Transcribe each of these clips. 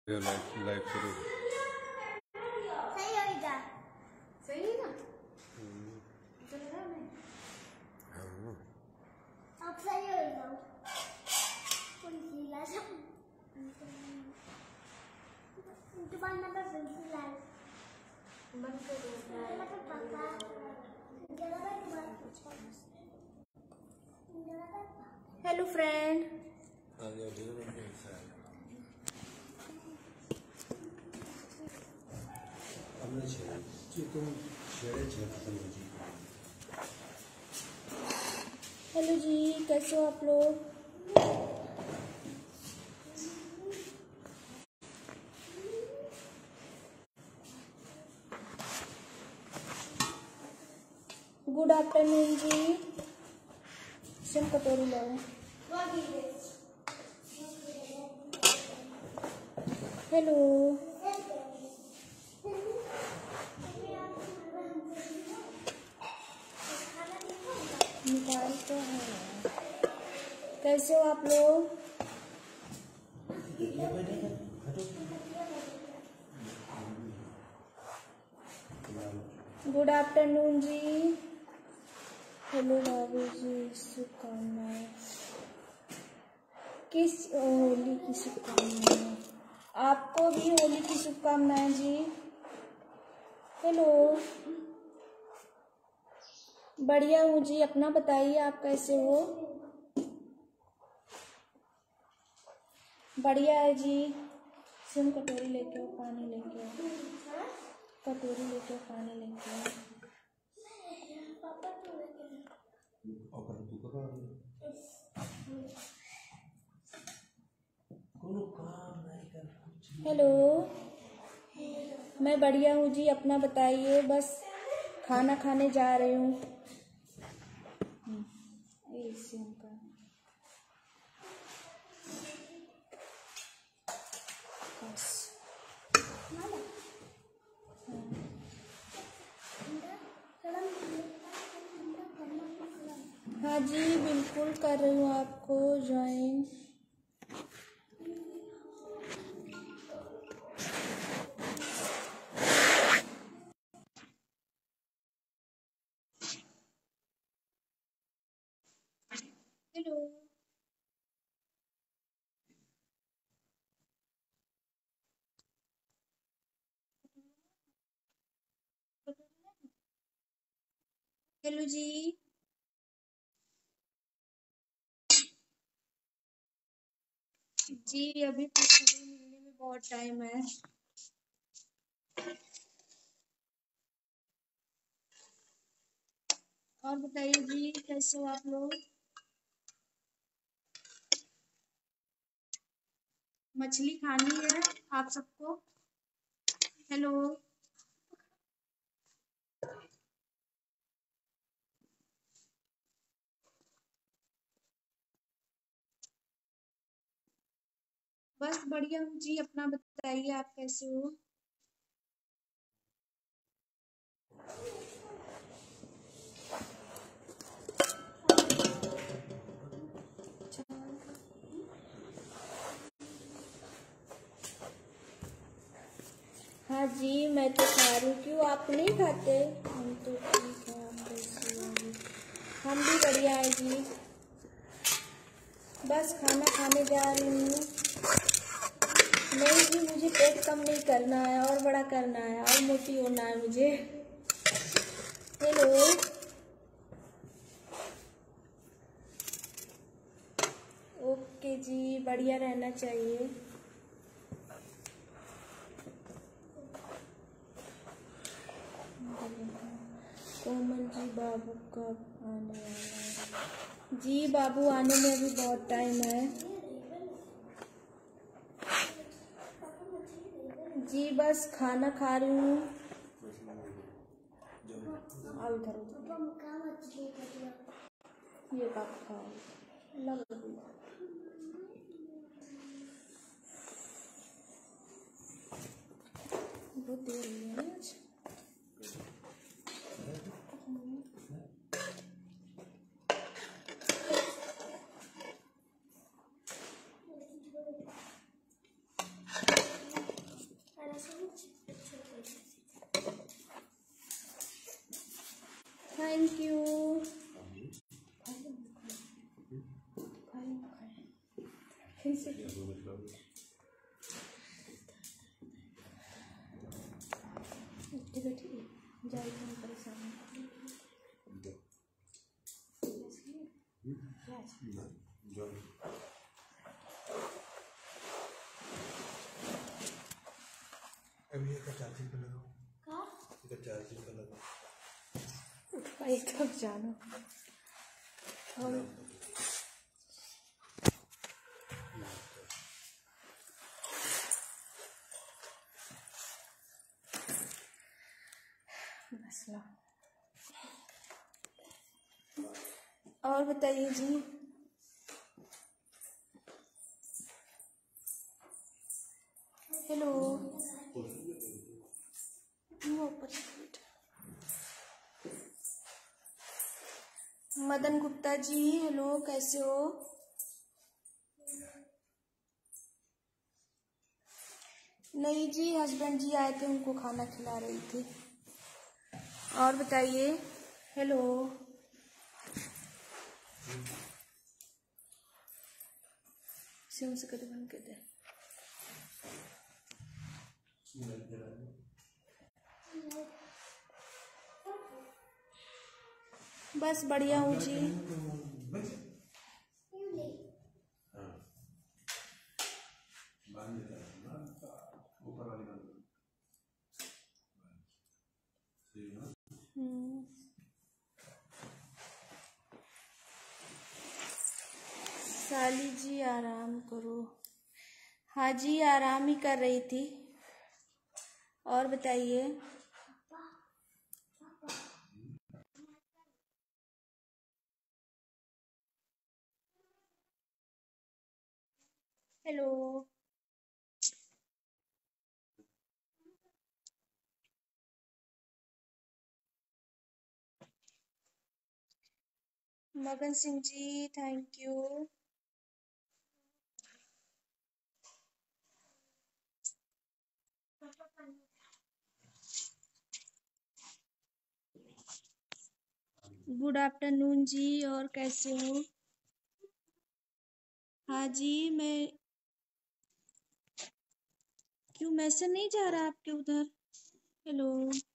Live करो। सही होगा, सही है ना? अब सही होगा। दोबारा पेंसिल लाई बंद कर दो। हेलो फ्रेंड, हेलो जी, कैसे हो आप लोग? गुड आफ्टरनून जी। सिम कटोरी लाओ। हेलो, निकाल तो है। कैसे हो आप लोग? गुड आफ्टरनून जी। हेलो बाबू जी, शुभकामनाएं। किस होली की शुभकामनाएं? आपको भी होली की शुभकामनाएं जी। हेलो, बढ़िया हूँ जी, अपना बताइए, आप कैसे हो? बढ़िया है जी। सिम कटोरी लेके आओ, पानी लेके आओ। कटोरी लेके आओ, पानी लेके आओ। हेलो, मैं बढ़िया हूँ जी, अपना बताइए। बस खाना खाने जा रही हूँ। हाँ जी, बिल्कुल कर रही हूँ आपको ज्वाइन। हेलो, हेलो जी। जी अभी तो सभी मिलने में बहुत टाइम है। और बताइए जी, कैसे हो आप लोग? मछली खानी है आप सबको? हेलो, बस बढ़िया हूँ जी, अपना बताइए, आप कैसे हो? हाँ जी, मैं तो खा रही हूँ। क्यों आप नहीं खाते? हम तो ठीक है, आप कैसे हो? हम भी बढ़िया है जी। बस खाना खाने जा रही हूँ। नहीं जी, मुझे पेट कम नहीं करना है, और बड़ा करना है, और मोटी होना है मुझे। हेलो, ओके जी, बढ़िया रहना चाहिए। कोमल जी, बाबू कब आने वाला है? जी बाबू आने में अभी बहुत टाइम है जी, बस खाना खा रही हूँ। आओ इधर, ये बात खाओ, लग बहुत देर हुई है आज। Thank you. अभी एक चार्जिंग पे लगाओ, एक चार्जिंग पे लगाओ। भाई कब जानो हम मसला। और बताइए जी। हेलो मदन गुप्ता जी, हेलो कैसे हो? नहीं जी, हस्बैंड जी आए थे, उनको खाना खिला रही थी। और बताइए। हेलो सिम से कद बन के दे। बस बढ़िया हूँ जी। साली जी आराम करो। हाँ जी, आराम ही कर रही थी। और बताइए। Hello Magan Singh ji, thank you. Good afternoon जी, और कैसे हो? हाँ जी, मैं क्यों मैसेज नहीं जा रहा आपके उधर? हेलो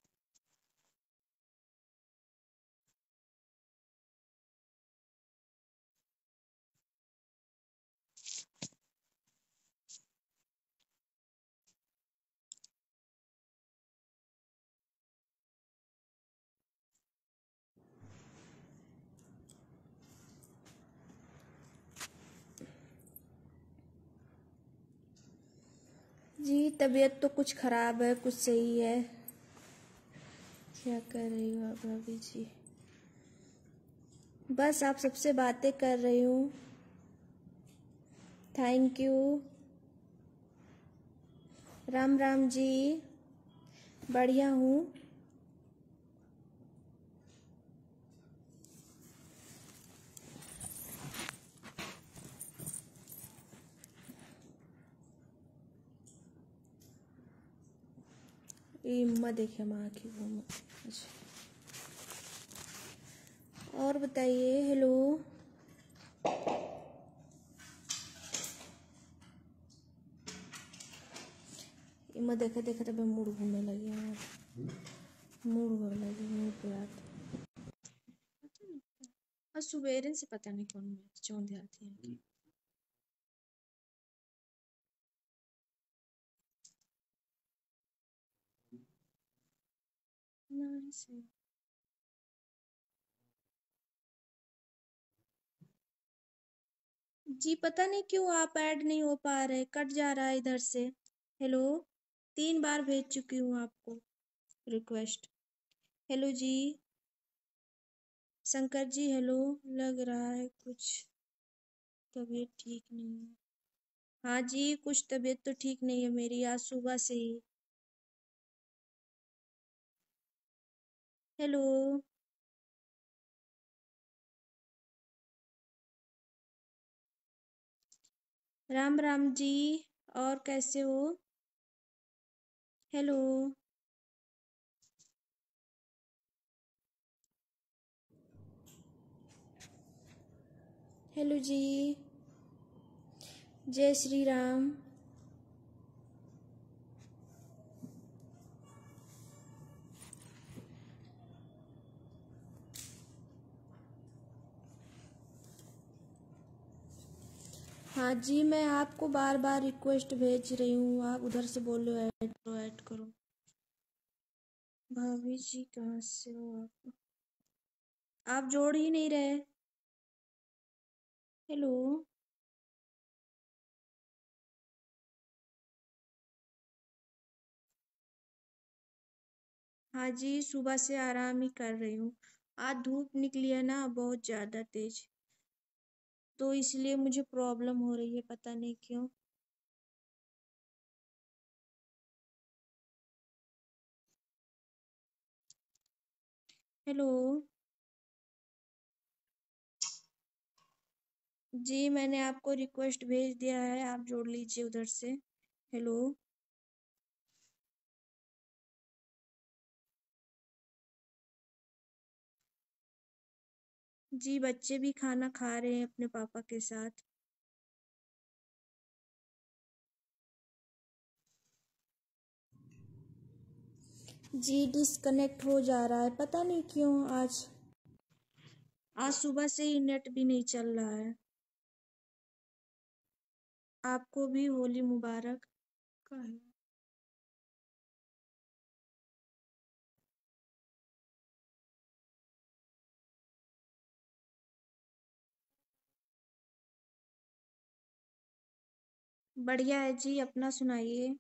जी, तबीयत तो कुछ खराब है, कुछ सही है। क्या कर रही हो आप भाभी जी? बस आप सबसे बातें कर रही हूँ। Thank you. राम राम जी, बढ़िया हूँ। ये अम्मा देखे माँ की वो। अच्छा, और बताइए। हेलो इमा देखे देखे तब मूड घूमने लगी हमारा। मूड घूमने लगी, मूड पे आते। और सुबेरे से पता नहीं कौन मैच चौंध आती है। नाइस है। जी पता नहीं क्यों आप ऐड नहीं हो पा रहे, कट जा रहा है इधर से। हेलो 3 बार भेज चुकी हूँ आपको रिक्वेस्ट। हेलो जी शंकर जी, हेलो। लग रहा है कुछ तबीयत ठीक नहीं है। हाँ जी, कुछ तबीयत तो ठीक नहीं है मेरी आज सुबह से ही। हेलो राम राम जी, और कैसे हो? हेलो हेलो जी, जय श्री राम। हाँ जी, मैं आपको बार बार रिक्वेस्ट भेज रही हूँ, आप उधर से बोलो ऐड करो। भाभी जी कहाँ से हो आप जोड़ ही नहीं रहे। हेलो, हाँ जी, सुबह से आराम ही कर रही हूँ। आज धूप निकली है ना बहुत ज्यादा तेज, तो इसलिए मुझे प्रॉब्लम हो रही है, पता नहीं क्यों। हेलो जी, मैंने आपको रिक्वेस्ट भेज दिया है, आप जोड़ लीजिए उधर से। हेलो जी, बच्चे भी खाना खा रहे हैं अपने पापा के साथ। जी, डिस्कनेक्ट हो जा रहा है, पता नहीं क्यों। आज सुबह से ही नेट भी नहीं चल रहा है। आपको भी होली मुबारक। का है बढ़िया है जी, अपना सुनाइए।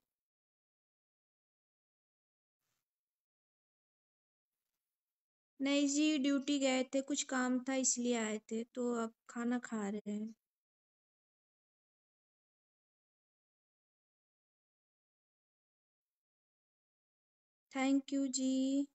नहीं जी, ड्यूटी गए थे, कुछ काम था इसलिए आए थे, तो अब खाना खा रहे हैं। थैंक यू जी।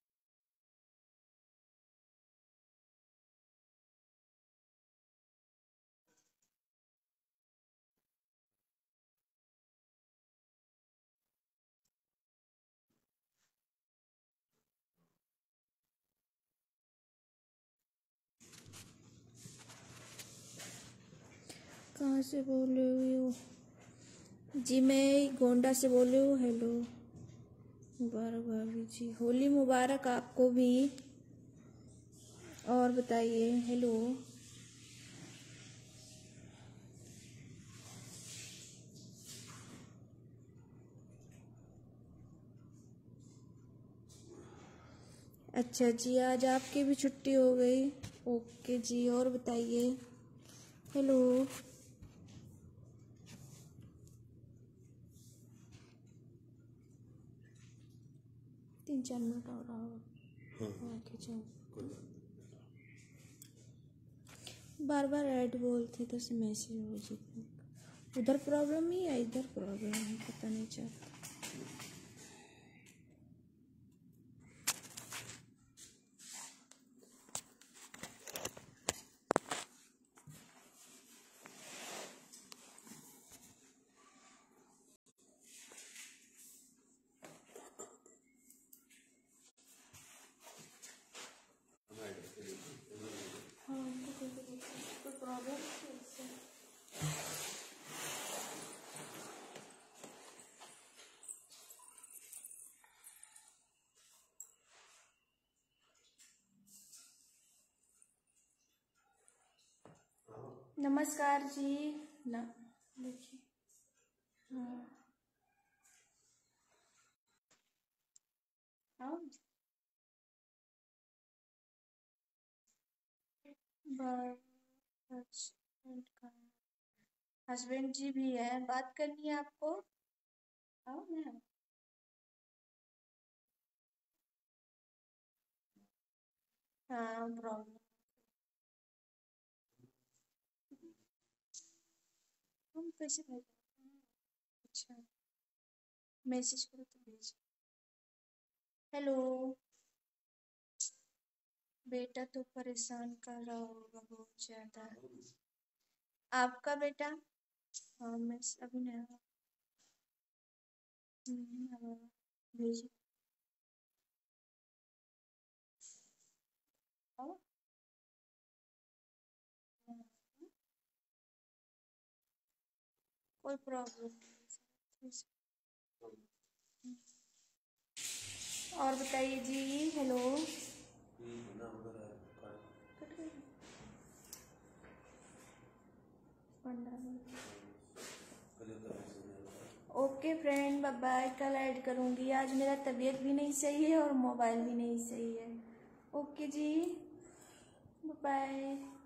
कहाँ से बोल रहे हो जी? मैं गोंडा से बोल रही हूँ। हेलो, मुबारक भाभी जी, होली मुबारक आपको भी। और बताइए। हेलो, अच्छा जी, आज आपकी भी छुट्टी हो गई। ओके जी, और बताइए। हेलो, 3-4 मिनट और रहा। ओके चलो, बार बार ऐड बोलते तो से मैसेज हो जाता। उधर प्रॉब्लम ही है, इधर प्रॉब्लम है, पता नहीं चलता। हाँ, कोई प्रॉब्लम है इससे? नमस्कार जी। ना देखिए, हाँ हाँ, हस्बैंड जी भी है, बात करनी है आपको। आओ ना। हाँ, प्रॉब्लम। हम कैसे भेज? अच्छा, मैसेज करो तो भेज। हेलो, बेटा तो परेशान कर रहा होगा बहुत ज्यादा। आपका बेटा? हाँ, मैं अभी नहीं भेज। आओ। कोई प्रॉब्लम नहीं। और बताइए जी। Hello. Okay friend, bye bye. कल ऐड करूँगी। आज मेरा तबीयत भी नहीं सही है और मोबाइल भी नहीं सही है। ओके जी, बाय बाय।